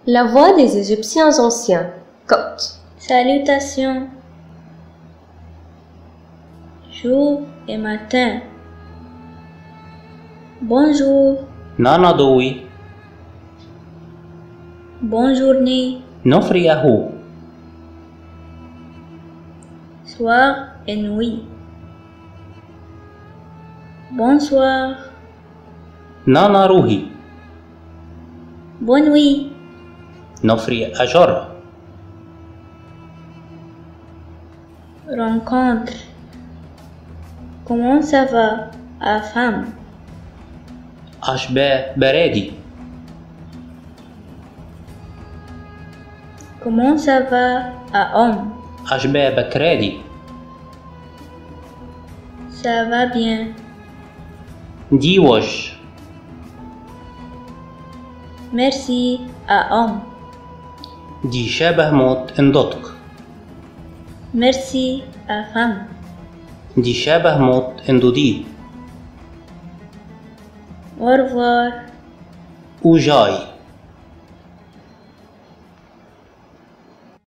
La voix des Égyptiens anciens. Copte. Salutations. Jour et matin. Bonjour. نانا دوي. Bonne journée. نفري يهو. Soir et nuit. Bonsoir. نانا روحي. Bonne nuit. نفري أجر. Rencontre. Comment ça va, à femme? أشباه برادي. Comment ça va, à homme? أشباه بكرادي. Ça va bien. ديوش. Merci, à homme. دي شابه موت اندوتك. Merci, à femme. دي شابه موت اندودي. Au revoir. وجاي.